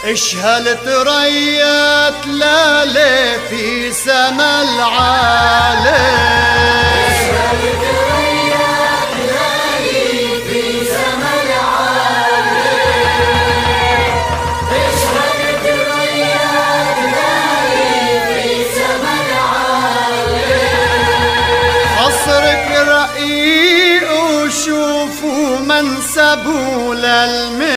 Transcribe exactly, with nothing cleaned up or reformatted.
اشهلت ريت لالي في سما العالي، اشهلت ريت لالي في سما العالي، اشهلت ريت لالي في سما العالي. قصرك رقيق وشوفوا منسبه للملك،